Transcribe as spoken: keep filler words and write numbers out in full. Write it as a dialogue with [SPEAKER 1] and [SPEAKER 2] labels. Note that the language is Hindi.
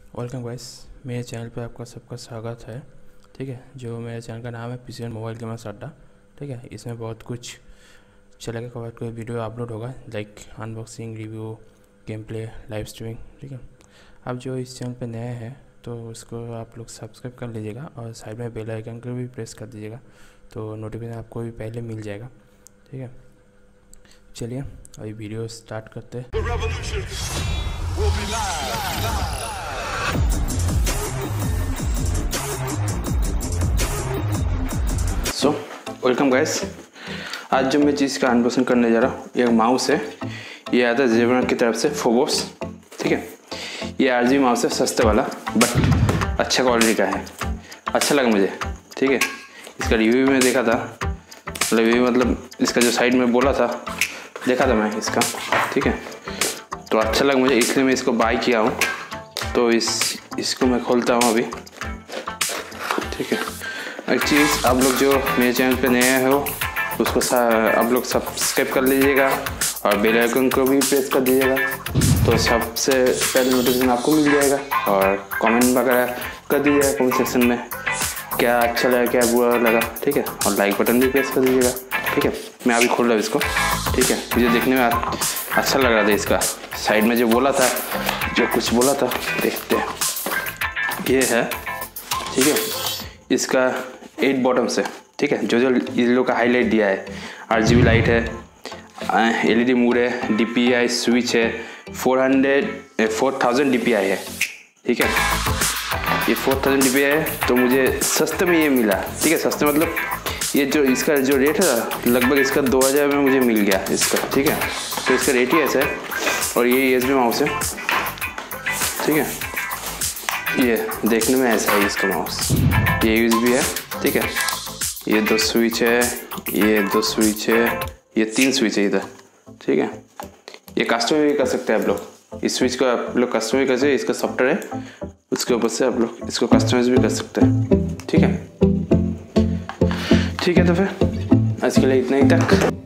[SPEAKER 1] वेलकम गाइस, मेरे चैनल पे आपका सबका स्वागत है। ठीक है, जो मेरे चैनल का नाम है पीसी मोबाइल गेमर्स अड्डा। ठीक है, इसमें बहुत कुछ चलेगा, बहुत कोई वीडियो अपलोड होगा like unboxing, review, game play, live streaming. ठीक है, आप जो इस चैनल पे नए हैं तो उसको आप लोग सब्सक्राइब कर लीजिएगा और साइड में बेल आइकन को भी प्रेस कर दीजिएगा तो नोटिफिकेशन आपको भी पहले मिल जाएगा। ठीक है, चलिए अभी वीडियो स्टार्ट करते हैं। सो वेलकम गाइस, आज जो मैं चीज़ का अनबॉक्सिंग करने जा रहा हूँ एक माउस है। ये आता है जेब्रा की तरफ से, फोबोस। ठीक है, ये आरजी माउस है, सस्ते वाला बट अच्छा क्वालिटी का है, अच्छा लगा मुझे। ठीक है, इसका रिव्यू भी मैं देखा था, रिव्यू मतलब इसका जो साइड में बोला था देखा था मैं इसका। ठीक है, तो अच्छा लगा मुझे, इसलिए मैं इसको बाय किया हूँ। तो इस इसको मैं खोलता हूँ अभी। ठीक है, एक चीज़, आप लोग जो मेरे चैनल पे नए हो उसको आप लोग सब्सक्राइब कर लीजिएगा और बेल आइकन को भी प्रेस कर दीजिएगा तो सबसे पहले नोटिफिकेशन आपको मिल जाएगा। और कमेंट वगैरह कर दीजिएगा कमेंट सेक्शन में, क्या अच्छा लगा क्या बुरा लगा। ठीक है, और लाइक बटन भी प्रेस कर दीजिएगा। ठीक है, मैं अभी खोल रहा हूँ इसको। ठीक है, मुझे देखने में अच्छा लग रहा था, इसका साइड में जो बोला था, जो कुछ बोला था, देखते हैं। ये है, ठीक है, इसका एट बॉटम्स है। ठीक है, जो जो ये लोग का हाईलाइट दिया है, आरजीबी लाइट है, एलईडी मोड है, डीपीआई स्विच है, four hundred four thousand DPI है। ठीक है, ये फोर थाउजेंड डीपीआई है तो मुझे सस्ते में ये मिला। ठीक है, सस्ते मतलब ये जो इसका जो रेट है लगभग इसका दो हज़ार में मुझे मिल गया इसका। ठीक है, तो इसका रेट ही ऐसा है। और ये यूएसबी माउस है। ठीक है, ये देखने में ऐसा है इसका माउस, ये यूएसबी है। ठीक है, ये दो स्विच है, ये दो स्विच है, ये तीन स्विच है इधर। ठीक है, ये कस्टमाइज भी कर सकते हैं आप लोग, इस स्विच को आप लोग कस्टमाइज कर सकते हैं, इसका सॉफ्टवेयर है उसके ऊपर से आप लोग इसको कस्टमाइज भी कर सकते हैं। ठीक है, ठीक है, तो फिर आज के लिए इतना ही तक।